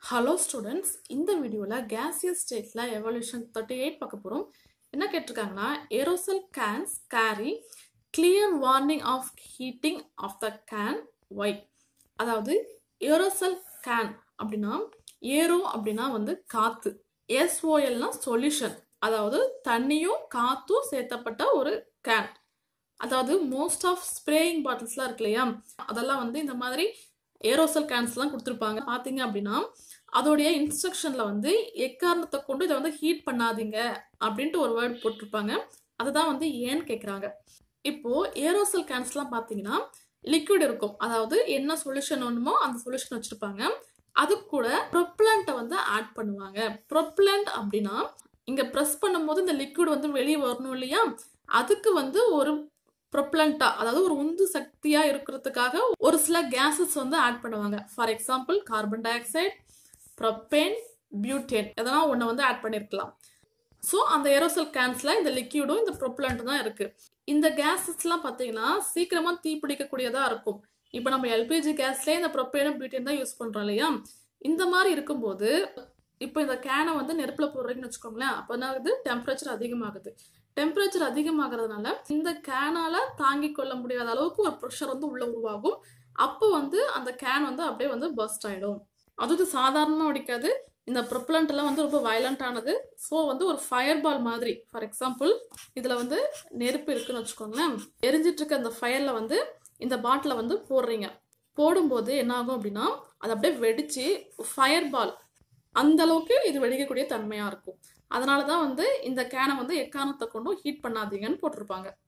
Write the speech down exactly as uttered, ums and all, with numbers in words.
Hello students, இந்த வீடியோல gaseous stateல evolution thirty-eight பார்க்க போறோம். என்ன கேட்டிருக்காங்கன்னா aerosol cans carry clear warning of heating of the can. Why? அதாவது aerosol can அப்படின்னா ஏரோ அப்படின்னா வந்து காத்து, S O L னா சொல்யூஷன், அதாவது தண்ணியும் காத்தும் சேர்த்தப்பட்ட ஒரு can. அதாவது மோஸ்ட் ஆஃப் ஸ்ப்ரேயிங் பாட்டில்ஸ்லாம் இருக்கு இல்லையா, அதெல்லாம் வந்து இந்த மாதிரி ஏரோசல் கேன்ஸ்லாம் கொடுத்துருப்பாங்க. பார்த்தீங்க அப்படின்னா அதோடைய இன்ஸ்ட்ரக்ஷனில் வந்து எக்காரணத்தை கொண்டு இதை வந்து ஹீட் பண்ணாதீங்க அப்படின்ட்டு ஒரு வேர்ட் போட்டிருப்பாங்க. அதுதான் வந்து ஏன்னு கேட்குறாங்க. இப்போது ஏரோசல் கேன்ஸ்லாம் பார்த்தீங்கன்னா லிக்விட் இருக்கும், அதாவது என்ன சொல்யூஷன் ஒன்றுமோ அந்த சொல்யூஷன் வச்சுருப்பாங்க. அது கூட ப்ரொப்லண்ட்டை வந்து ஆட் பண்ணுவாங்க. ப்ரொப்லண்ட் அப்படின்னா இங்கே ப்ரெஸ் பண்ணும்போது இந்த லிக்விட் வந்து வெளியே வரணும் இல்லையா, அதுக்கு வந்து ஒரு ப்ரொப்லண்டா, அதாவது ஒரு உந்து சக்தியா இருக்கிறதுக்காக ஒரு சில கேசஸ் வந்து ஆட் பண்ணுவாங்க. For example carbon dioxide, propane, butane, எதனா ஒன்று வந்து ஆட் பண்ணியிருக்கலாம். ஸோ அந்த ஏரோசல் கேன்ஸ்ல இந்த லிக்யூடும் இந்த ப்ரொப்லண்ட் தான் இருக்கு. இந்த கேசஸ்லாம் பார்த்தீங்கன்னா சீக்கிரமா தீப்பிடிக்கக்கூடியதா இருக்கும். இப்போ நம்ம எல்பிஜி கேஸ்லேயே இந்த ப்ரொப்பேனும் பியூட்டேன் தான் யூஸ் பண்றோம் இல்லையா. இந்த மாதிரி இருக்கும்போது இப்போ இந்த கேனை வந்து நெருப்புல போடுறீங்கன்னு வச்சுக்கோங்களேன், அப்போ என்ன ஆகுது, டெம்பரேச்சர் அதிகமாகுது. டெம்பரேச்சர் அதிகமாகிறதுனால இந்த கேனால தாங்கி கொள்ள முடியாத அளவுக்கு ஒரு ப்ரெஷர் வந்து உள்ள உருவாகும். அப்போ வந்து அந்த கேன் வந்து அப்படியே வந்து பர்ஸ்ட் ஆயிடும். அது சாதாரணமாக வெடிக்காது, இந்த ப்ரொப்பலண்ட் எல்லாம் வந்து ரொம்ப வயலண்ட் ஆனது. ஸோ வந்து ஒரு ஃபயர் பால் மாதிரி. ஃபார் எக்ஸாம்பிள் இதுல வந்து நெருப்பு இருக்குன்னு வச்சுக்கோங்களேன், எரிஞ்சிட்டு இருக்க அந்த ஃபயர்ல வந்து இந்த பாட்டில வந்து போடுறீங்க. போடும்போது என்ன ஆகும் அப்படின்னா அது அப்படியே வெடிச்சு ஃபயர் பால் அந்த அளவுக்கு இது வெடிக்கக்கூடிய தன்மையா இருக்கும். அதனாலதான் வந்து இந்த கேனை வந்து எக்காரணத்தை கொண்டும் ஹீட் பண்ணாதீங்கன்னு போட்டிருப்பாங்க.